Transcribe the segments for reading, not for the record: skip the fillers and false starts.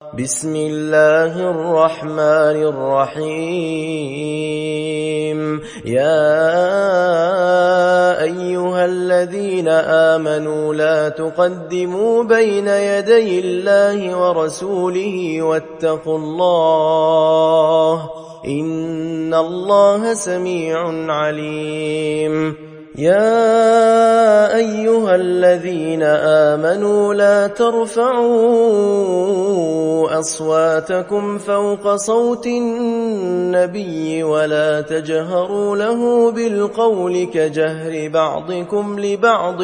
بسم الله الرحمن الرحيم. يا أيها الذين آمنوا لا تقدموا بين يدي الله ورسوله واتقوا الله إن الله سميع عليم. يا أيها الذين آمنوا لا ترفعوا أصواتكم فوق صوت النبي ولا تجهروا له بالقول كجهر بعضكم لبعض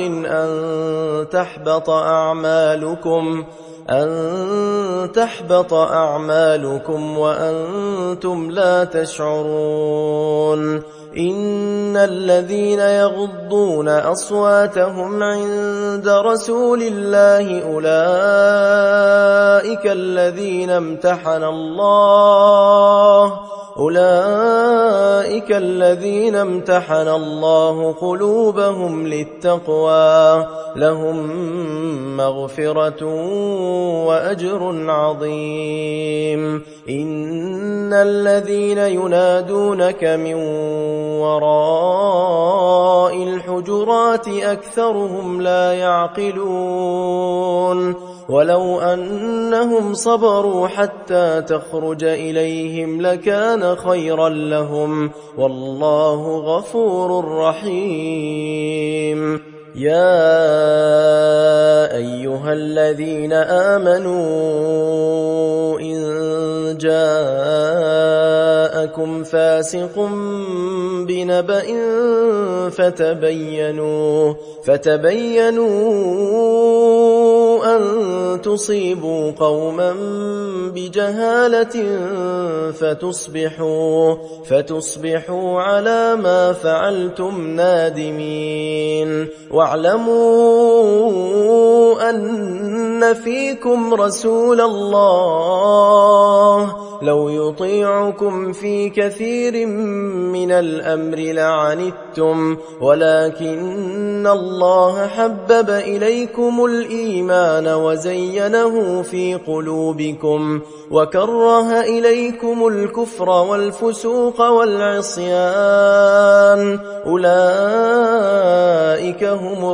أن تحبط أعمالكم وأنتم لا تشعرون. إن الذين يغضون أصواتهم عند رسول الله أولئك الذين امتحن الله قلوبهم للتقوى لهم مغفرة وأجر عظيم. إن الذين ينادونك من وراء الحجرات أكثرهم لا يعقلون. ولو أنهم صبروا حتى تخرج إليهم لكان خيرا لهم والله غفور رحيم. يا أيها الذين آمنوا إن جاءكم فاسق بنبأ فتبينوا أن تصيبوا قوما بجهالة فتصبحوا على ما فعلتم نادمين. واعلموا أن فيكم رسول الله لو يطيعكم في كثير من الأمر لعنتم ولكن الله حبب إليكم الإيمان وزينه في قلوبكم وكره إليكم الكفر والفسوق والعصيان أولئك هم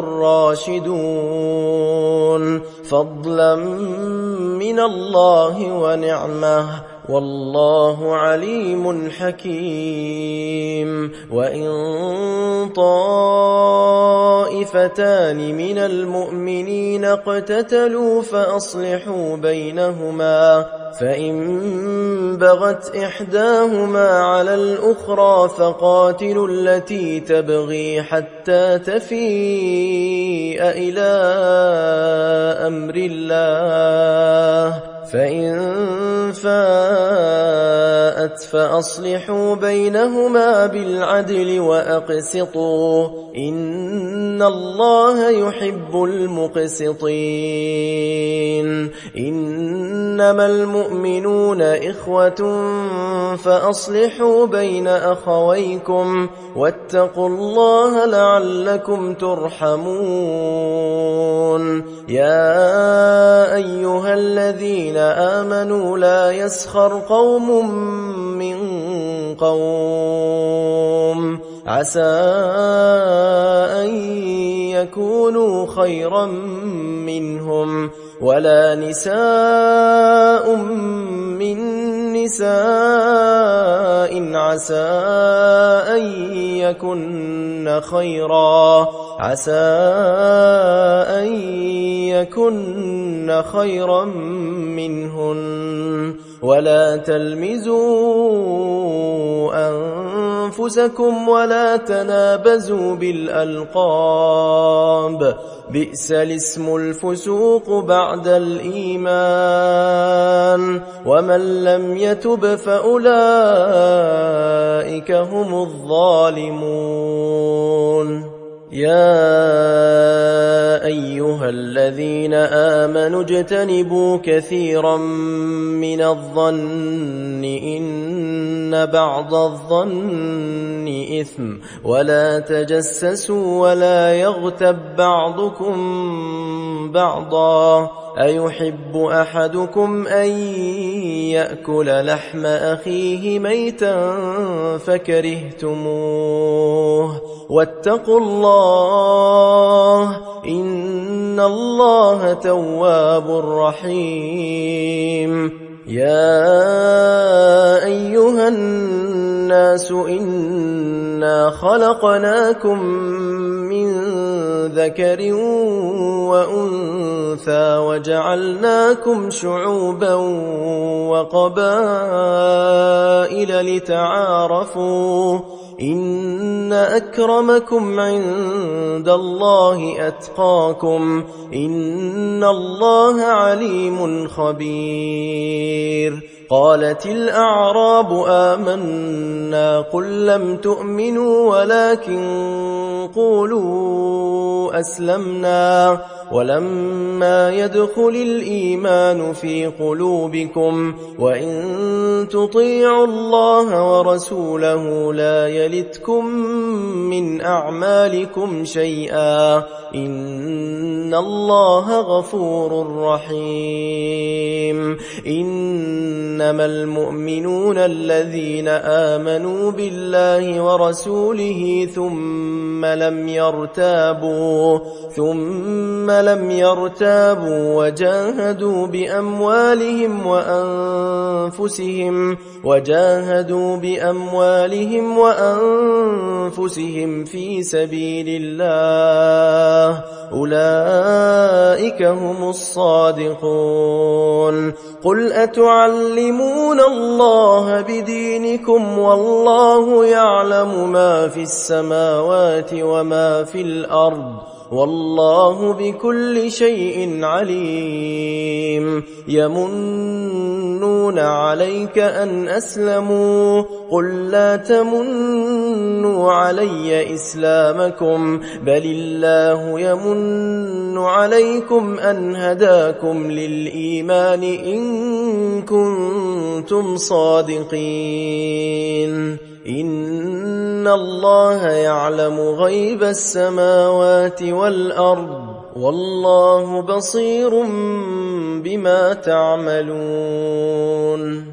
الراشدون فضلا من الله ونعمه والله عليم حكيم. وإن طائفتان من المؤمنين اقتتلوا فأصلحوا بينهما فإن بغت إحداهما على الأخرى فقاتلوا التي تبغي حتى تفيء إلى أمر الله فإن فاءت فأصلحوا بينهما بالعدل وأقسطوا إن الله يحب المقسطين. إنما المؤمنون إخوة فأصلحوا بين أخويكم واتقوا الله لعلكم ترحمون. يا أيها الذين آمنوا لا يسخر قوم من قوم عسى أن يكونوا خيرا منهم ولا نساء من نساء عسى أن يكن خيرا منهن ولا تلمزوا أنفسكم ولا تنابزوا بالألقاب بئس الاسم الفسوق بعد الإيمان ومن لم يتب فأولئك هم الظالمون. يا أيها الذين آمنوا اجتنبوا كثيرا من الظن إن بعض الظن إثم ولا تجسسوا ولا يغتب بعضكم بعضا أيحب أحدكم أن يأكل لحم أخيه ميتا فكرهتموه واتقوا الله إن الله تواب رحيم يا أيها الناس إنا خلقناكم من ذكر وأنثى وجعلناكم شعوبا وقبائل لتعارفوا إن أكرمكم عند الله أتقاكم إن الله عليم خبير قالت الأعراب آمنا قل لم تؤمنوا ولكن قولوا أسلمنا ولما يدخل الإيمان في قلوبكم وإن تطيعوا الله ورسوله لا يلتكم من أعمالكم شيئا إن الله غفور رحيم إنما المؤمنون الذين آمنوا بالله ورسوله ثم لم يرتابوا وجاهدوا بأموالهم وأنفسهم في سبيل الله أولئك هم الصادقون قل أتعلمون الله بدينكم والله يعلم ما في السماوات وما في الأرض والله بكل شيء عليم يمنون عليك أن أسلموا قل لا تمنوا علي إسلامكم بل الله يمن عليكم أن هداكم للإيمان إن كنتم صادقين إن الله يعلم غيب السماوات والأرض والله بصير بما تعملون